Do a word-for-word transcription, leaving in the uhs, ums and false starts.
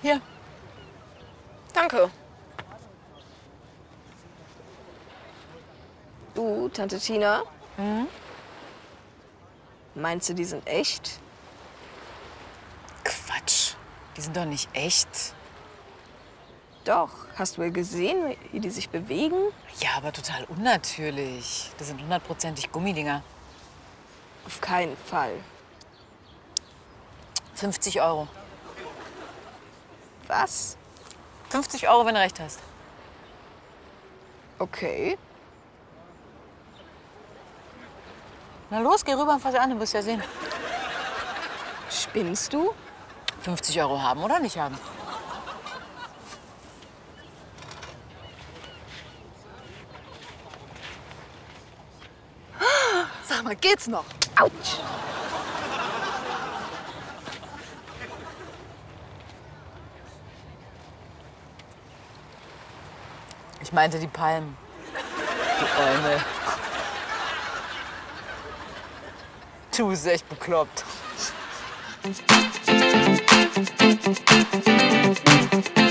Hier. Danke. Du, Tante Tina? Mhm. Meinst du, die sind echt? Quatsch. Die sind doch nicht echt. Doch. Hast du ja gesehen, wie die sich bewegen? Ja, aber total unnatürlich. Das sind hundertprozentig Gummidinger. Auf keinen Fall. fünfzig Euro. Was? fünfzig Euro, wenn du recht hast. Okay. Na los, geh rüber und fass sie an, du wirst ja sehen. Spinnst du? fünfzig Euro haben oder nicht haben? Sag mal, geht's noch? Autsch! Ich meinte die Palmen. Du Eumel. Du bist echt bekloppt.